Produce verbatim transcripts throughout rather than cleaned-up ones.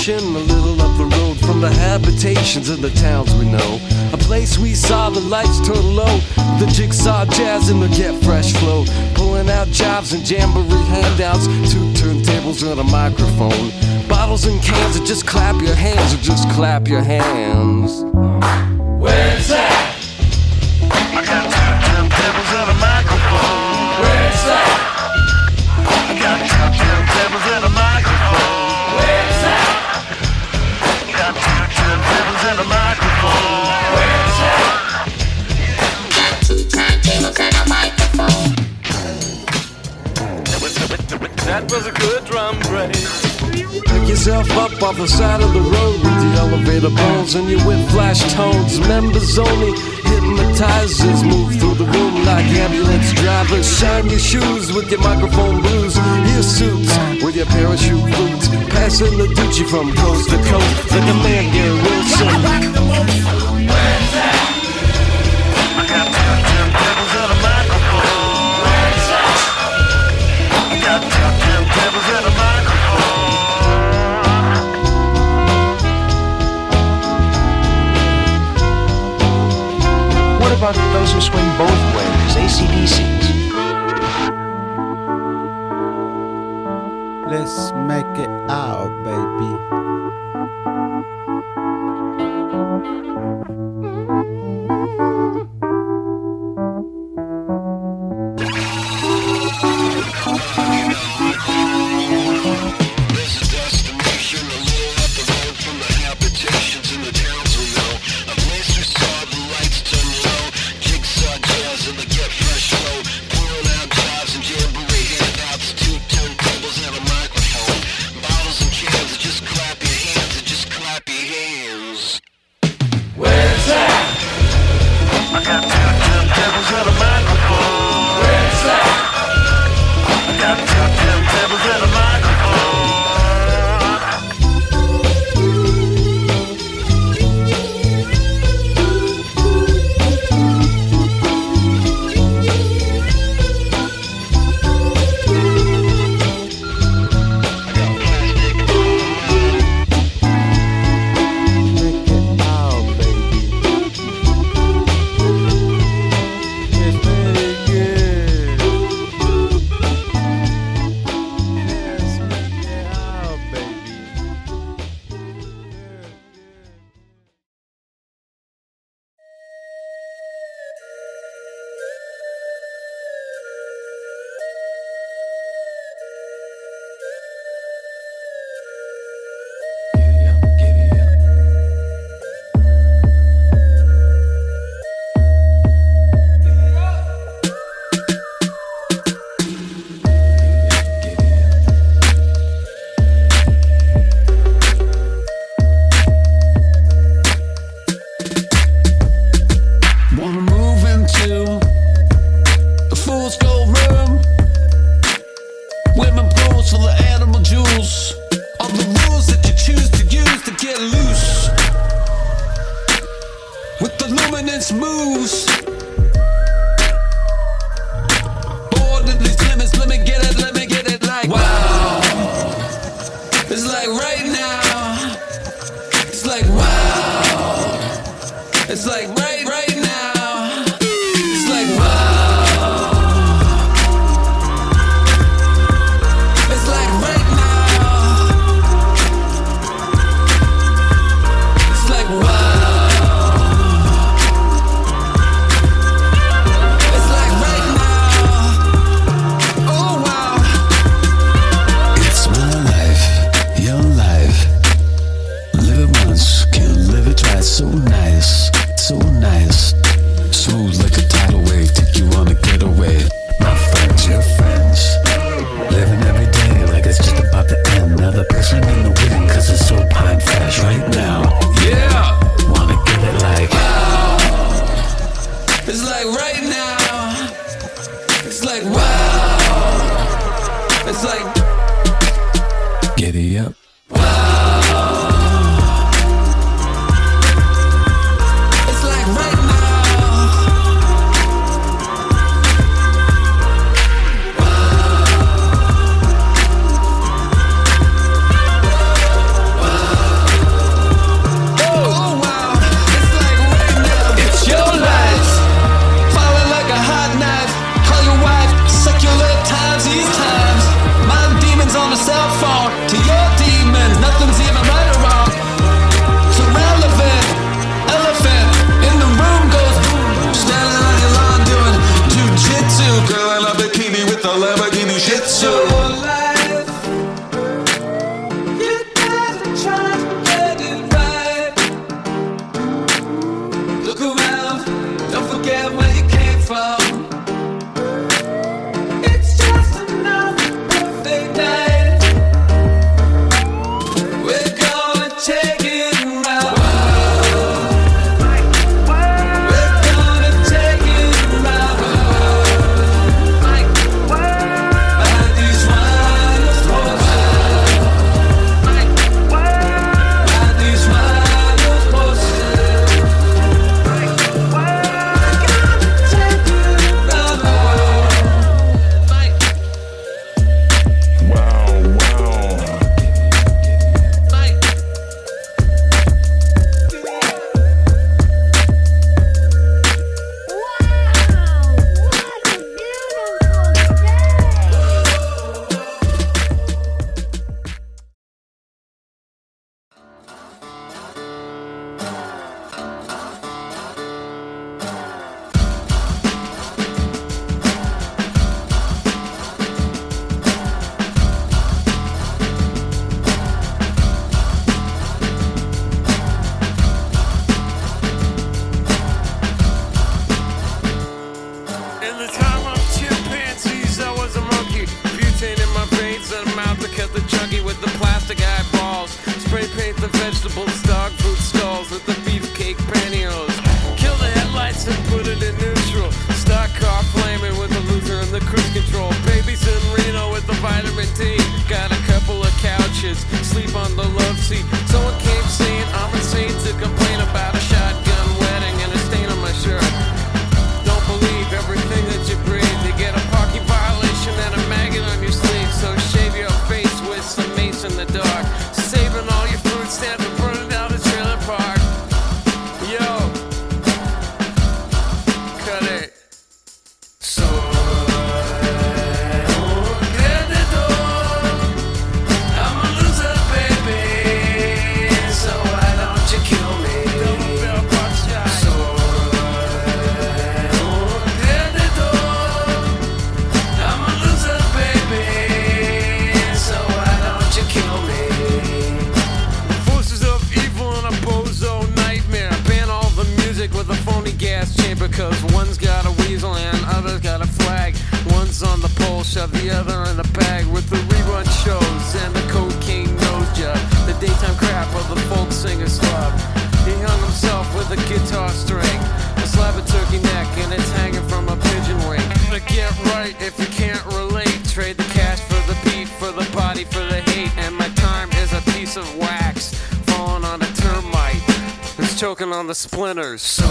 station a little up the road from the habitations of the towns we know. A place we saw the lights turn low, the jigsaw jazz and the get fresh flow, pulling out jobs and jamboree handouts, two turntables and a microphone, bottles and cans, or just clap your hands, or just clap your hands. Where's that? I got two turntables and a microphone. Where's that? I got two turntables and a microphone. Where's that? Got two turntables and a microphone. Where's that? That was a good drum break. Pick yourself up off the side of the road with the elevator bones and your whip flash tones. Members only, hypnotizers move through the room like ambulance drivers. Shine your shoes with your microphone blues, your suits with your parachute boots, passing the Gucci from coast to coast like a man, Gary Wilson. Where's that? I got two turntables and a microphone. Where's that? I got two turntables and a microphone. What about those who swing both ways, A C D Cs? Let's make it out, baby. gas chamber, cause one's got a weasel and other's got a flag. One's on the pole, shove the other in a bag. With the rerun shows and the cocaine nose job, the daytime crap of the folk singer's love. He hung himself with a guitar string, a slab of turkey neck, and it's hanging from a pigeon wing. But get right if you can't relate. Trade the cash for the beat, for the body, for the hate. And my time is a piece of wax falling on a termite that's choking on the splinters. So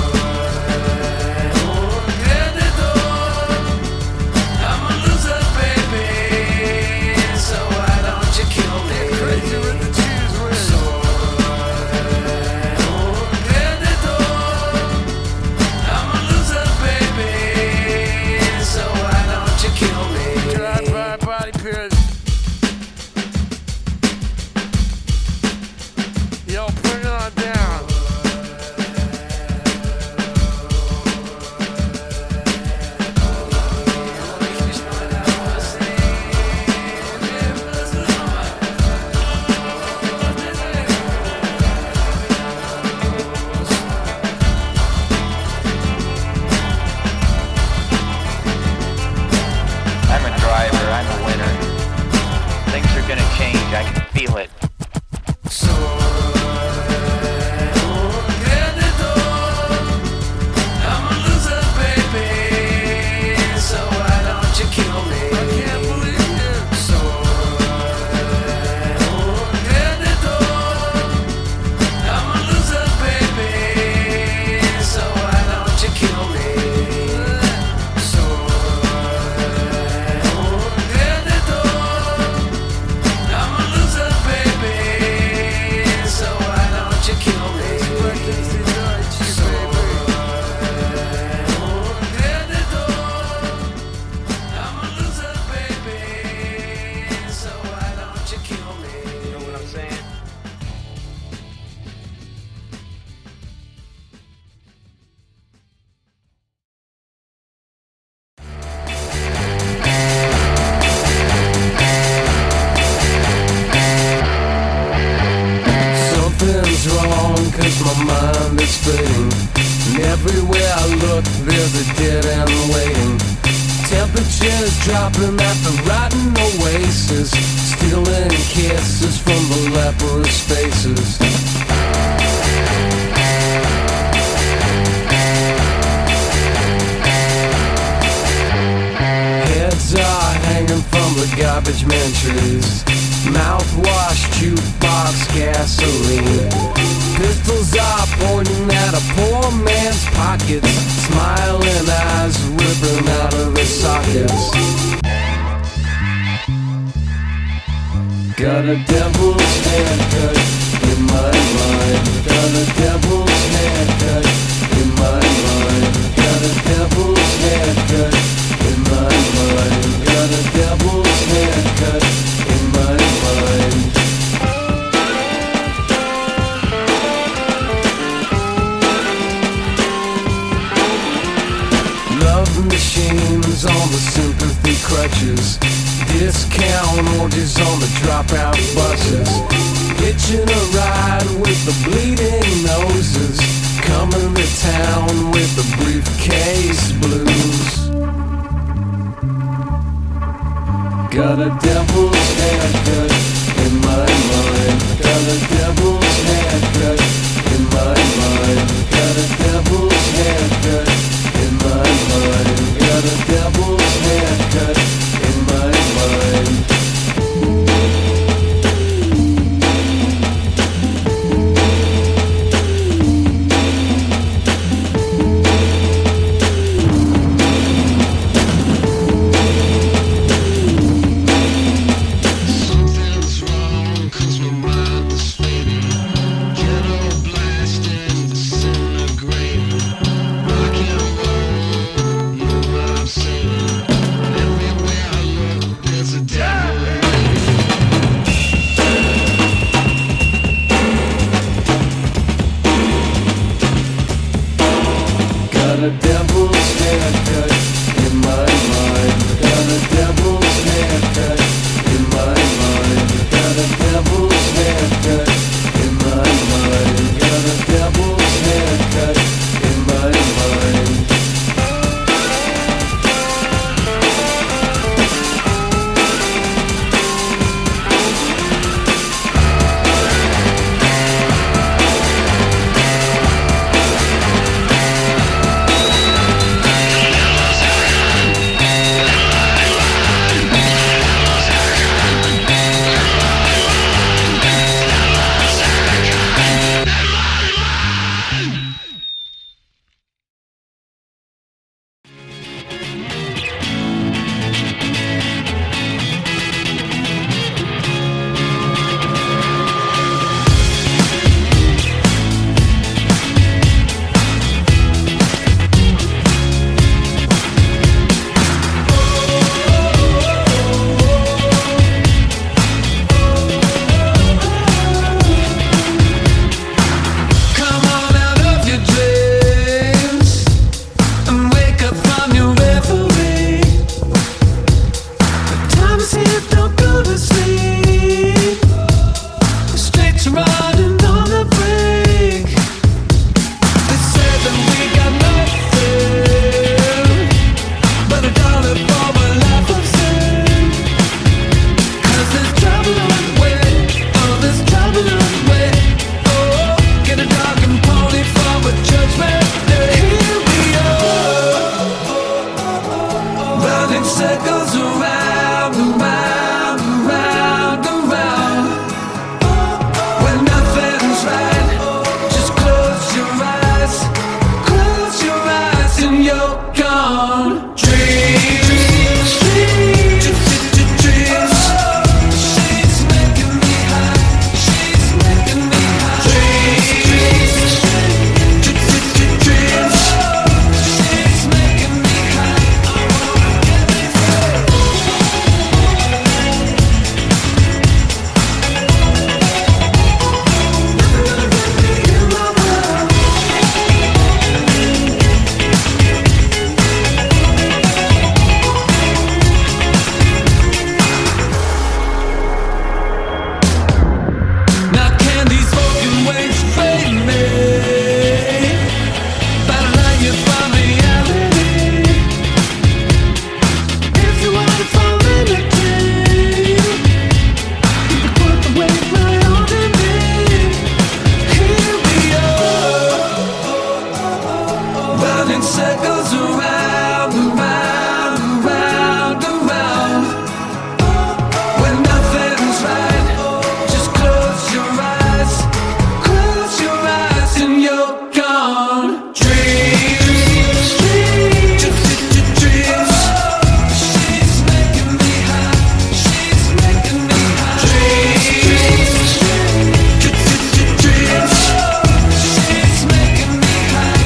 dropping at the rotten oasis, stealing kisses from the leprous faces. Heads are hanging from the garbage man trees, mouthwash, jukebox, gasoline. Pistols are pointing at a poor man's pockets, smiling eyes ripping out of their sockets. Got a devil's haircut in my mind. Got a devil's haircut in my mind. Got a devil's haircut in my mind. Got a devil's haircut in my mind. Love machines on the sympathy crutches, discount orgies on the dropout buses, hitching a ride with the bleeding noses, coming to town with the briefcase blues. Got a devil's haircut in my mind. Got a devil's haircut in my mind. Got a devil's haircut in my mind. Got a devil's haircut in my mind. Got a devil's haircut in my mind. Got a devil's haircut in my mind. Got a devil's haircut in my mind. Got a devil's haircut in my mind. gone. Dreams, dreams, dreams, dreams. She's making me high, she's making me high. Dreams, dreams, dreams, dreams. She's making me high. I wanna get me circles around, around, around, around. When nothing's right, just close your eyes, close your eyes and you're gone. Dreams, dreams, dreams, dreams. She's making me high, she's making me high. Dreams, dreams, dreams. She's making me high.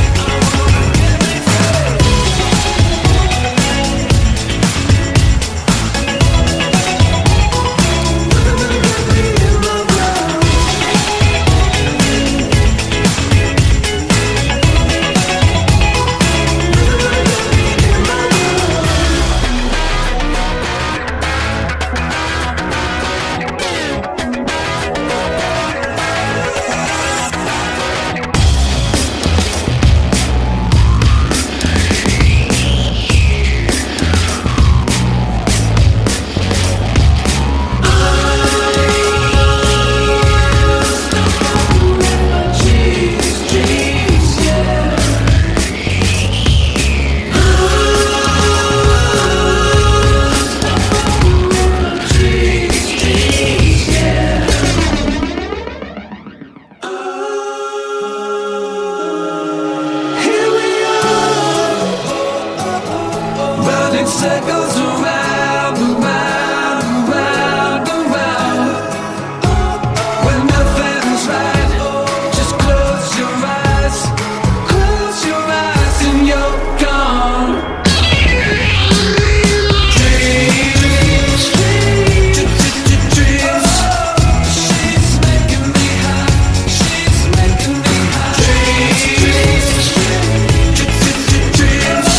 Circles around, around, around, around. When nothing's right, just close your eyes, close your eyes and you're gone. Dreams, dreams, dreams. She's making me high, she's making me high. Dreams, dreams, dreams.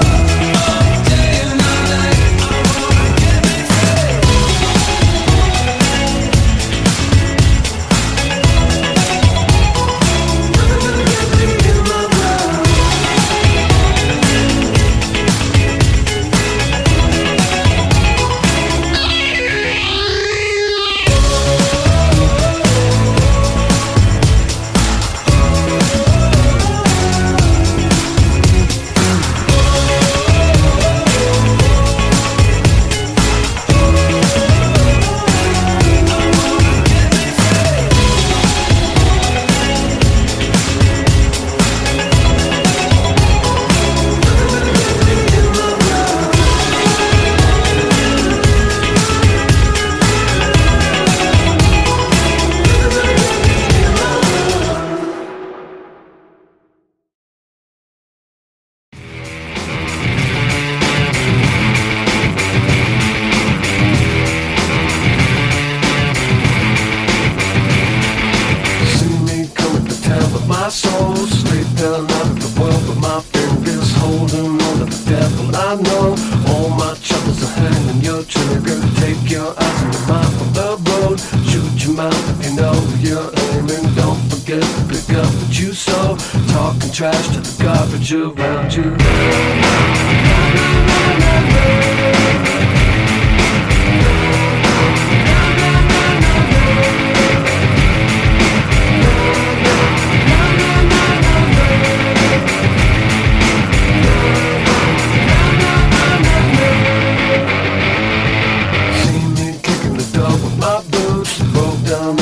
My soul straight down out of the world, but my fingers holding on to the devil. I know all my troubles are hanging your trigger. Take your eyes and your mind from the road. Shoot your mouth if you know you're aiming. Don't forget to pick up what you sow. Talking trash to the garbage around you.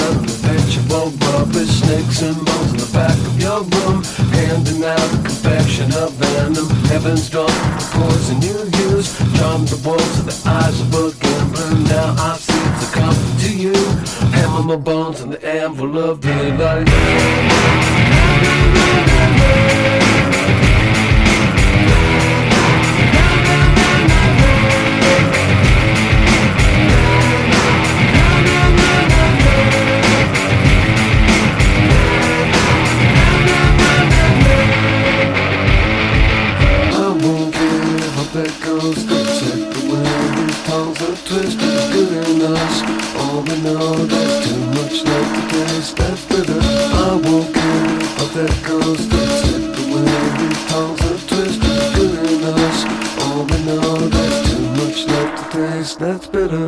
Snakes and bones in the back of your room, handing out confessions. ocean of venom. Heaven's drunk with the poison you use. Charm the walls of the eyes of a gambler. Now I see to come to you. Hammer my bones in the anvil of daylight. That goes to check the way these tongues are twisted. Good in us, all we know there's too much left to taste. That's bitter. I won't care if that goes to check the way these tongues are twisted. Good in us, all we know there's too much left to taste. That's bitter.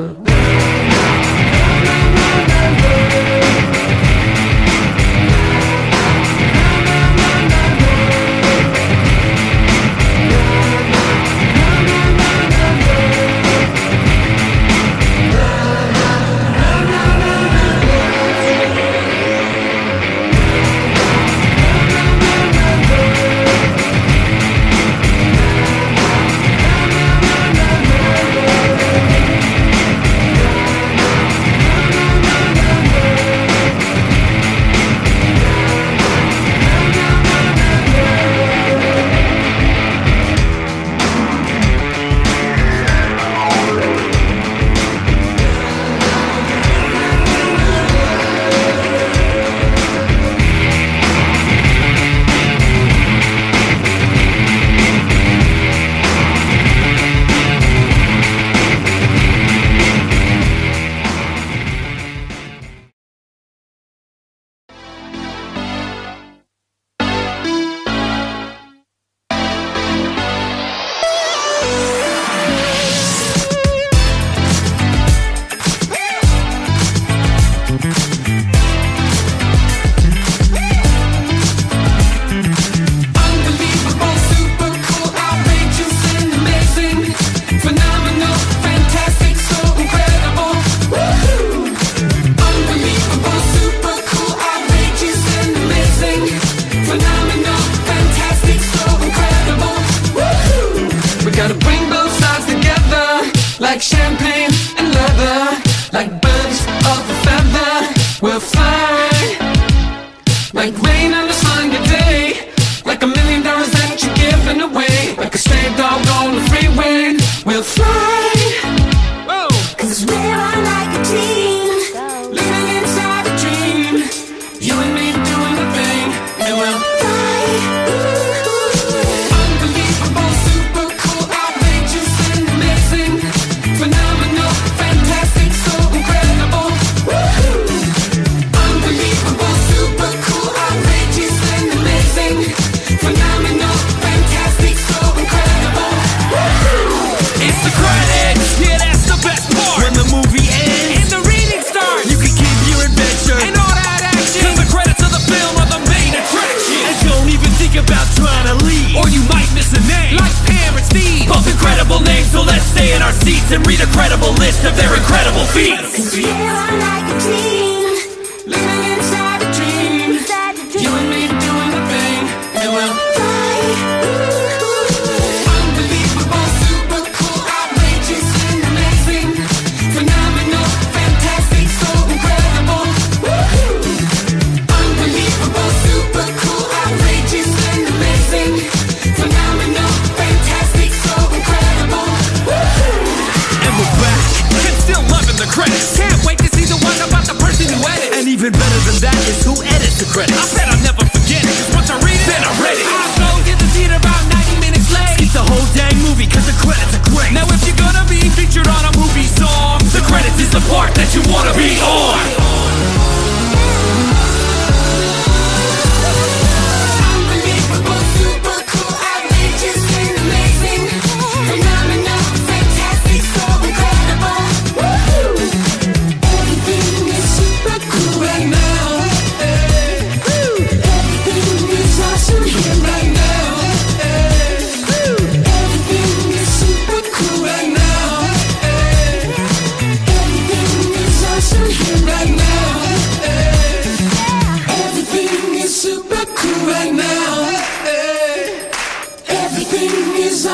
Like champagne and leather, like birds of a feather, we'll fly. Like rain on a Sunday day, like a million dollars that you're giving away. Like a stray dog on the freeway, we'll fly. Whoa. Cause we're on like a team, living inside a dream. You and me doing the thing, and we'll fly. Unbelievable, super cool, outrageous and amazing. Phenomenal, fantastic, so incredible. Woohoo! Unbelievable, super cool, outrageous and amazing. Phenomenal, fantastic, so incredible. Woohoo! It's the credits, yeah, that's the best part. When the movie ends And the reading starts, you can keep your adventure and all that action. cause the credits of the film are the main attraction. And don't even think about trying to leave, or you might miss a name Like Pam and Steve, both incredible names. So let's stay in our seats and read a credible list of their incredible feats. cause we're on like a team, living inside a dream. You and me doing the thing, and we'll fly. Unbelievable, super cool, outrageous and amazing. Phenomenal, fantastic, so incredible. Woohoo! Unbelievable, super cool, outrageous and amazing. Phenomenal, fantastic, so incredible. Woohoo! And we're back, and still loving the credits. Can't wait to see the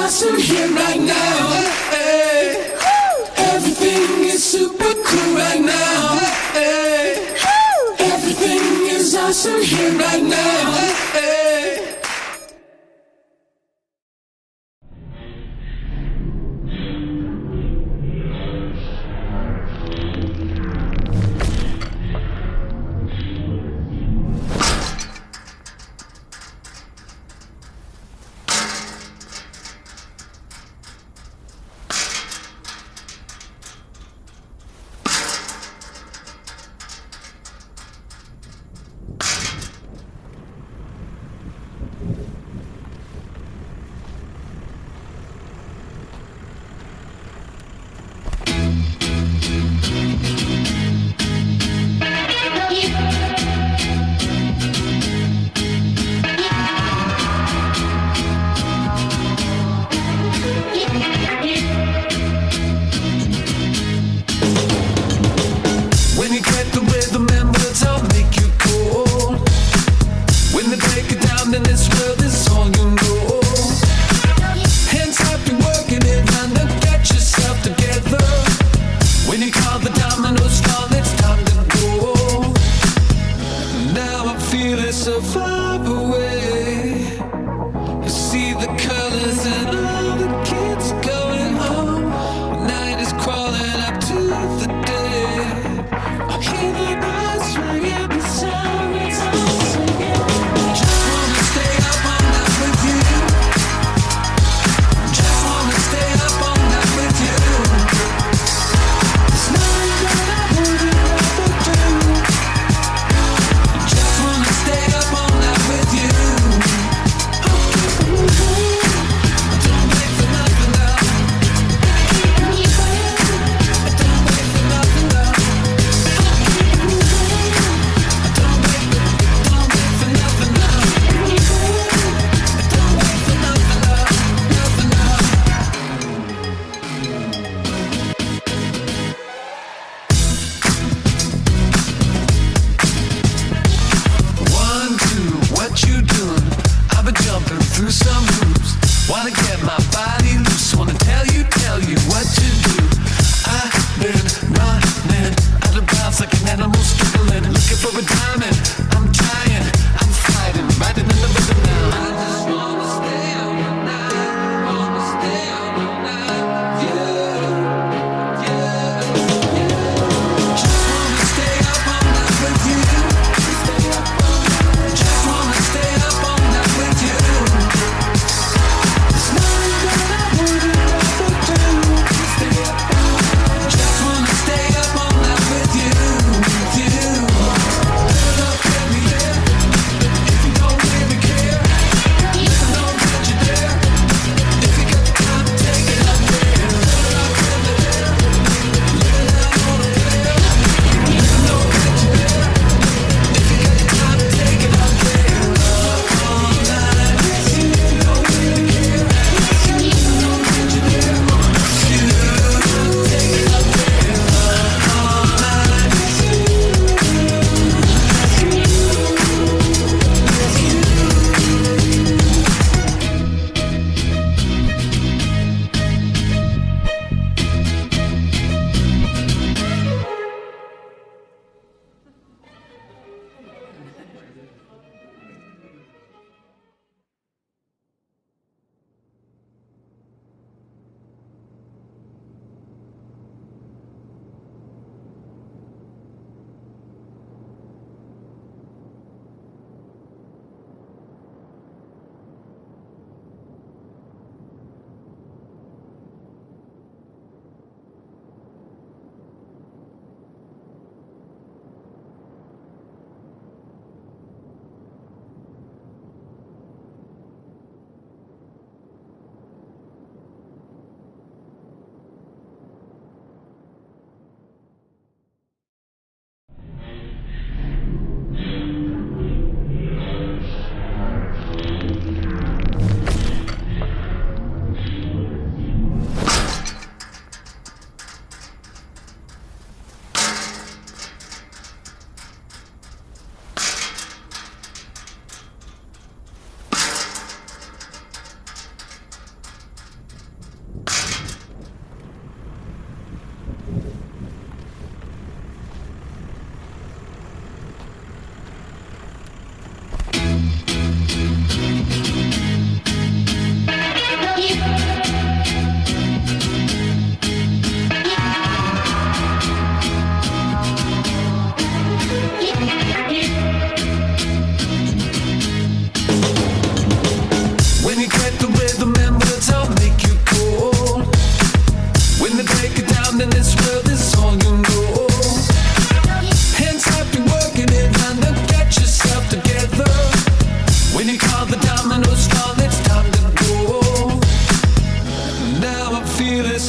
awesome here right now. Hey. Everything is super cool right now. Hey. Everything is awesome here right now. Hey.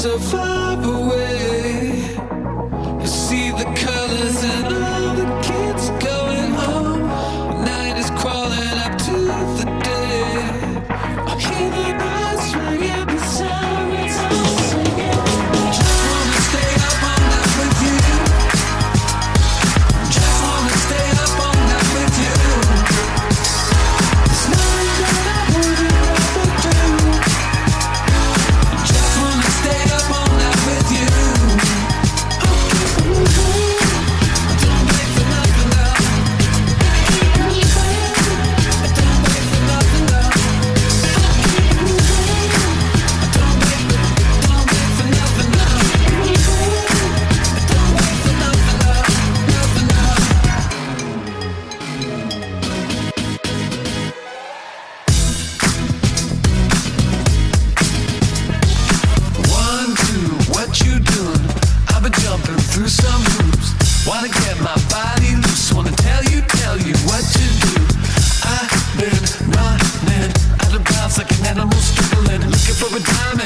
so far away. You see the colors and all the kids going home. Night is crawling up to the day. I hear the birds ringing, the sirens all singing. Just wanna stay up all night with you. Just wanna stay up all night with you. There's nothing that I wouldn't rather do. Just wanna stay up all night with you. Don't wait for nothing, love. Don't wait for nothing, love. Don't wait, don't wait for nothing, love. Don't wait for nothing, love. Nothing, love. One, two, what you doing? I've been jumping through some hoops. Wanna get my body loose. Wanna tell you, tell you what to do. I've been running out of bounds like an animal struggling, looking for a diamond